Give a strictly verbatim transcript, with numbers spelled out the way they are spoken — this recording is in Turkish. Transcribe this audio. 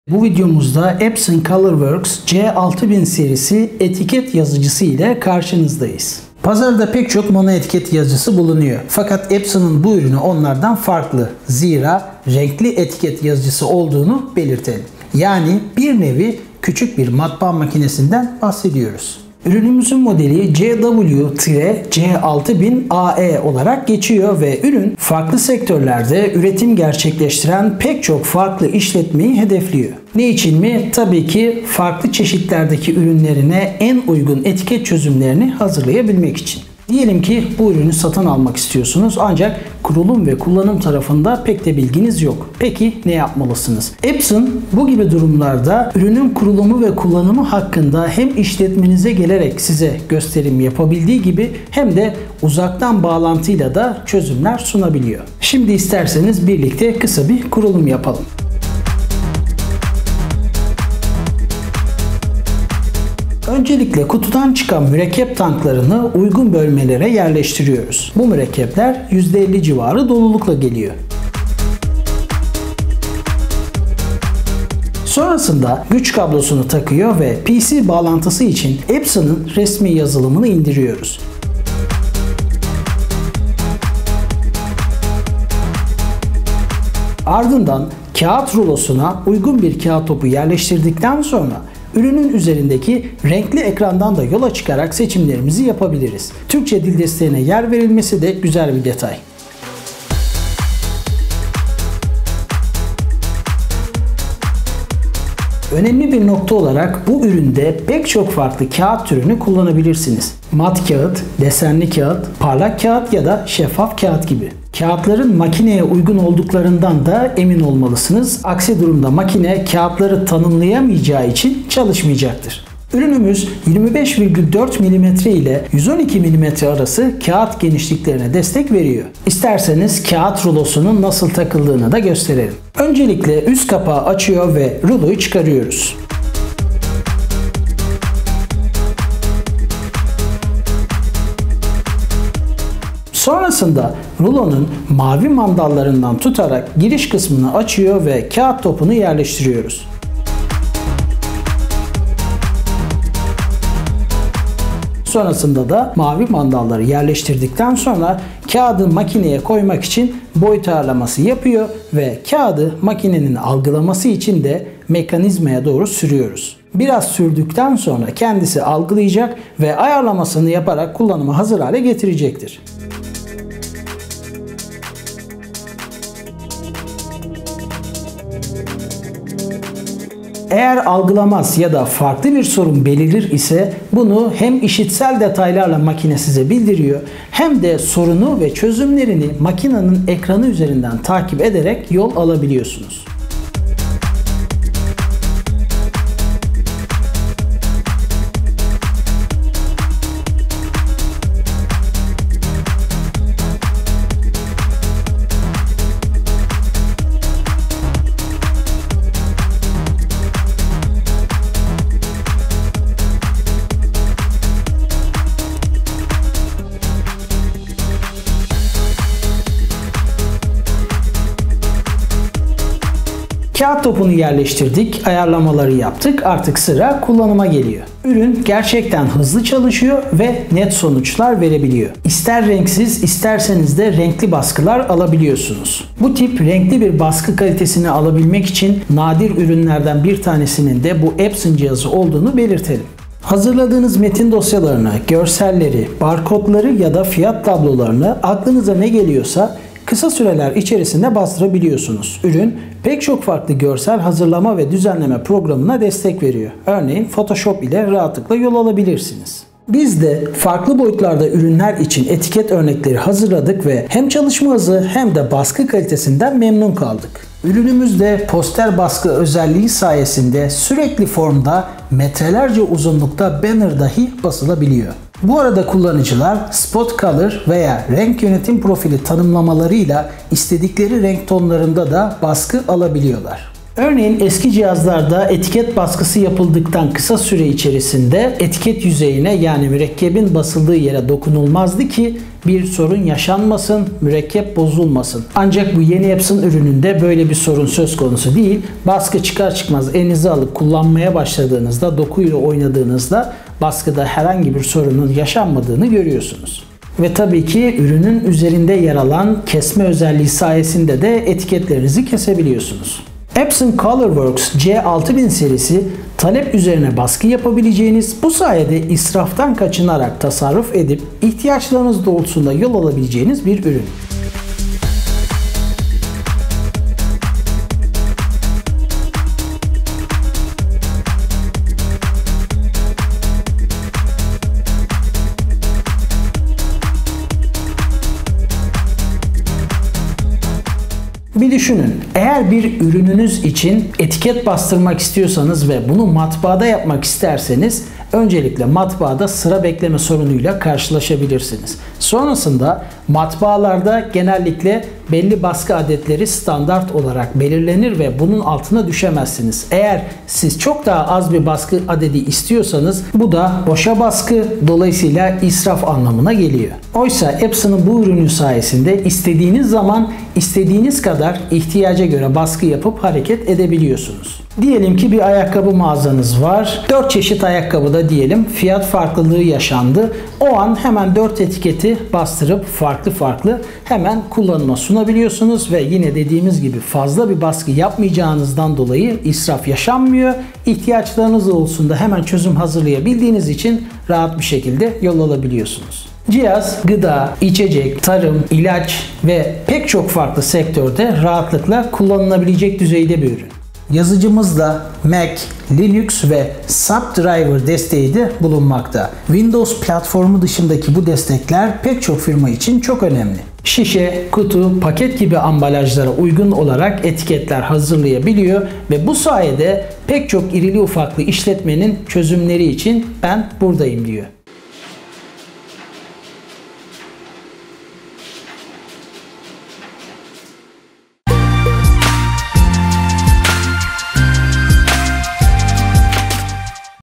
Bu videomuzda Epson ColorWorks C altı bin serisi etiket yazıcısı ile karşınızdayız. Pazarda pek çok mono etiket yazıcısı bulunuyor. Fakat Epson'un bu ürünü onlardan farklı. Zira renkli etiket yazıcısı olduğunu belirtelim. Yani bir nevi küçük bir matbaa makinesinden bahsediyoruz. Ürünümüzün modeli C W C altı bin A E olarak geçiyor ve ürün farklı sektörlerde üretim gerçekleştiren pek çok farklı işletmeyi hedefliyor. Ne için mi? Tabii ki farklı çeşitlerdeki ürünlerine en uygun etiket çözümlerini hazırlayabilmek için. Diyelim ki bu ürünü satın almak istiyorsunuz ancak kurulum ve kullanım tarafında pek de bilginiz yok. Peki ne yapmalısınız? Epson bu gibi durumlarda ürünün kurulumu ve kullanımı hakkında hem işletmenize gelerek size gösterim yapabildiği gibi hem de uzaktan bağlantıyla da çözümler sunabiliyor. Şimdi isterseniz birlikte kısa bir kurulum yapalım. Öncelikle kutudan çıkan mürekkep tanklarını uygun bölmelere yerleştiriyoruz. Bu mürekkepler yüzde elli civarı dolulukla geliyor. Sonrasında güç kablosunu takıyor ve P C bağlantısı için Epson'ın resmi yazılımını indiriyoruz. Ardından kağıt rulosuna uygun bir kağıt topu yerleştirdikten sonra ürünün üzerindeki renkli ekrandan da yola çıkarak seçimlerimizi yapabiliriz. Türkçe dil desteğine yer verilmesi de güzel bir detay. Önemli bir nokta olarak bu üründe pek çok farklı kağıt türünü kullanabilirsiniz. Mat kağıt, desenli kağıt, parlak kağıt ya da şeffaf kağıt gibi. Kağıtların makineye uygun olduklarından da emin olmalısınız. Aksi durumda makine kağıtları tanımlayamayacağı için çalışmayacaktır. Ürünümüz yirmi beş virgül dört milimetre ile yüz on iki milimetre arası kağıt genişliklerine destek veriyor. İsterseniz kağıt rulosunun nasıl takıldığını da gösterelim. Öncelikle üst kapağı açıyor ve ruloyu çıkarıyoruz. Sonrasında rulonun mavi mandallarından tutarak giriş kısmını açıyor ve kağıt topunu yerleştiriyoruz. Sonrasında da mavi mandalları yerleştirdikten sonra kağıdı makineye koymak için boyut ayarlaması yapıyor ve kağıdı makinenin algılaması için de mekanizmaya doğru sürüyoruz. Biraz sürdükten sonra kendisi algılayacak ve ayarlamasını yaparak kullanıma hazır hale getirecektir. Eğer algılamaz ya da farklı bir sorun belirir ise bunu hem işitsel detaylarla makine size bildiriyor hem de sorunu ve çözümlerini makinenin ekranı üzerinden takip ederek yol alabiliyorsunuz. Kağıt topunu yerleştirdik, ayarlamaları yaptık. Artık sıra kullanıma geliyor. Ürün gerçekten hızlı çalışıyor ve net sonuçlar verebiliyor. İster renksiz, isterseniz de renkli baskılar alabiliyorsunuz. Bu tip renkli bir baskı kalitesini alabilmek için nadir ürünlerden bir tanesinin de bu Epson cihazı olduğunu belirtelim. Hazırladığınız metin dosyalarını, görselleri, barkodları ya da fiyat tablolarını aklınıza ne geliyorsa kısa süreler içerisinde bastırabiliyorsunuz. Ürün pek çok farklı görsel hazırlama ve düzenleme programına destek veriyor. Örneğin Photoshop ile rahatlıkla yol alabilirsiniz. Biz de farklı boyutlarda ürünler için etiket örnekleri hazırladık ve hem çalışma hızı hem de baskı kalitesinden memnun kaldık. Ürünümüzde poster baskı özelliği sayesinde sürekli formda metrelerce uzunlukta banner dahi basılabiliyor. Bu arada kullanıcılar spot color veya renk yönetim profili tanımlamalarıyla istedikleri renk tonlarında da baskı alabiliyorlar. Örneğin eski cihazlarda etiket baskısı yapıldıktan kısa süre içerisinde etiket yüzeyine yani mürekkebin basıldığı yere dokunulmazdı ki bir sorun yaşanmasın, mürekkep bozulmasın. Ancak bu yeni Epson ürününde böyle bir sorun söz konusu değil. Baskı çıkar çıkmaz elinize alıp kullanmaya başladığınızda, dokuyla oynadığınızda baskıda herhangi bir sorunun yaşanmadığını görüyorsunuz. Ve tabii ki ürünün üzerinde yer alan kesme özelliği sayesinde de etiketlerinizi kesebiliyorsunuz. Epson ColorWorks C altı bin serisi talep üzerine baskı yapabileceğiniz, bu sayede israftan kaçınarak tasarruf edip ihtiyaçlarınız doğrultusunda yol alabileceğiniz bir ürün. Bir düşünün, eğer bir ürününüz için etiket bastırmak istiyorsanız ve bunu matbaada yapmak isterseniz öncelikle matbaada sıra bekleme sorunuyla karşılaşabilirsiniz. Sonrasında matbaalarda genellikle belli baskı adetleri standart olarak belirlenir ve bunun altına düşemezsiniz. Eğer siz çok daha az bir baskı adedi istiyorsanız bu da boşa baskı, dolayısıyla israf anlamına geliyor. Oysa Epson'un bu ürünü sayesinde istediğiniz zaman istediğiniz kadar ihtiyaca göre baskı yapıp hareket edebiliyorsunuz. Diyelim ki bir ayakkabı mağazanız var. dört çeşit ayakkabıda diyelim fiyat farklılığı yaşandı. O an hemen dört etiketi bastırıp farklı farklı hemen kullanıma sunabiliyorsunuz ve yine dediğimiz gibi fazla bir baskı yapmayacağınızdan dolayı israf yaşanmıyor. İhtiyaçlarınız olsun da hemen çözüm hazırlayabildiğiniz için rahat bir şekilde yol alabiliyorsunuz. Cihaz, gıda, içecek, tarım, ilaç ve pek çok farklı sektörde rahatlıkla kullanılabilecek düzeyde bir ürün. Yazıcımızda Mac, Linux ve Subdriver desteği de bulunmakta. Windows platformu dışındaki bu destekler pek çok firma için çok önemli. Şişe, kutu, paket gibi ambalajlara uygun olarak etiketler hazırlayabiliyor ve bu sayede pek çok irili ufaklı işletmenin çözümleri için ben buradayım diyor.